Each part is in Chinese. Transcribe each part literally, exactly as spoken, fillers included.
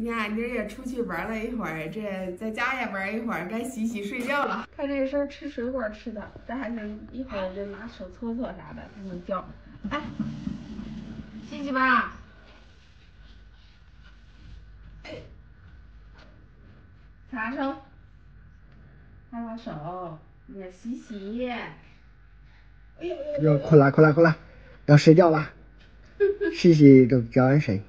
今天俺妮儿也出去玩了一会儿，这在家也玩一会儿，该洗洗睡觉了。看这身吃水果吃的，这还是一会儿就拿手搓搓啥的才能叫。哎，洗洗吧。哎，擦手，擦擦手，也洗洗。哎呦呦哟，困了困了困了，要睡觉了。洗洗都叫俺睡。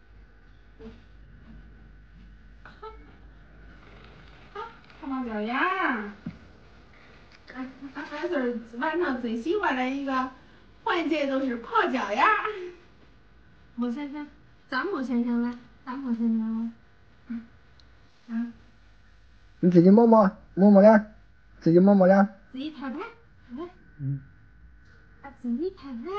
泡脚丫，俺俺孩子晚上最喜欢的一个环节都是泡脚丫。 莫先生，咱莫先生来，咱莫先生来。嗯，啊， 你自己摸摸摸摸脸，自己摸摸脸。 自己拍拍，来。 嗯。 啊，自己拍拍。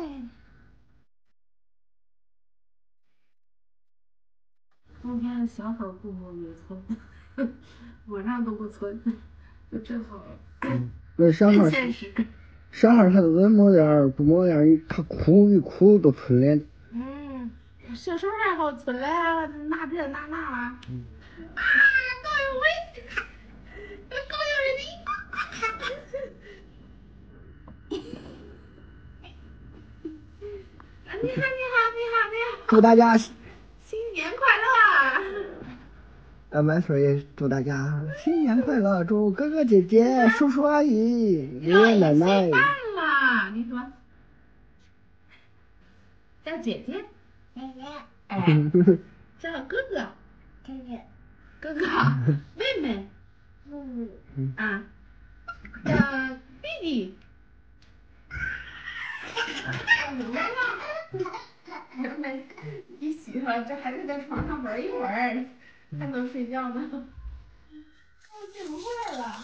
冬天小孩不摸没错，晚上都不存，就正好。 嗯，那小孩， 现实。 小孩他都是摸脸不摸脸，他哭一哭都存脸。 嗯，小时候还好存嘞，拿这拿那啊。嗯。啊，高有为，高有人的。啊，你好，你好，你好，你好。 祝大家新年快乐！ 俺满岁也祝大家新年快乐，祝哥哥姐姐、叔叔阿姨、爷爷奶奶。 吃饭了，你说？叫姐姐。 姐姐。 哎，叫哥哥。 姐姐。 哥哥，妹妹。 嗯。 啊，叫弟弟。你媳妇这还得在床上玩一会儿，还能睡觉呢。我进不会了。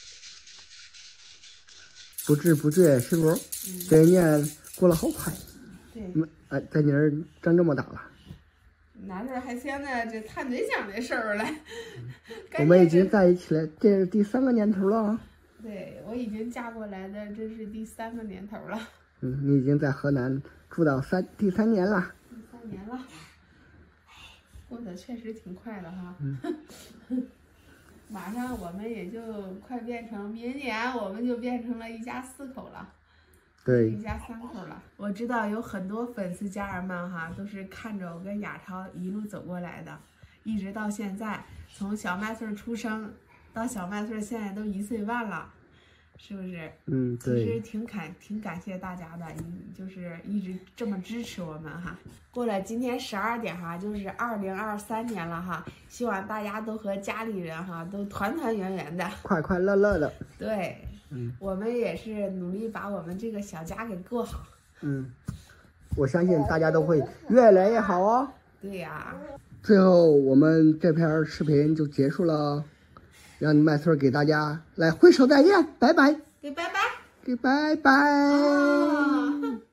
不知不觉是不？这一年过了好快。 对。 哎，咱妮儿长这么大了。 那时候还想着这谈对象的事儿嘞。 我们已经在一起了，这是第三个年头了。 对，我已经嫁过来的，这是第三个年头了。 嗯，你已经在河南住到三第三年了。 第三年了，过得确实挺快的哈。 嗯。 马上我们也就快变成，明年我们就变成了一家四口了。 对。 一家三口了。我知道有很多粉丝家人们哈，都是看着我跟雅超一路走过来的，一直到现在，从小麦穗出生到小麦穗现在都一岁半了。是不是？ 嗯，对。 其实挺感挺感谢大家的，就是一直这么支持我们哈。过了今天十二点哈，就是二零二三年了哈，希望大家都和家里人哈都团团圆圆的， 快快乐乐的。 对， 嗯， 我们也是努力把我们这个小家给过好。 嗯，我相信大家都会越来越好哦。 对呀。 最后，我们这篇视频就结束了。让麦穗给大家来挥手再见，拜拜， 给拜拜， 给拜拜。 哦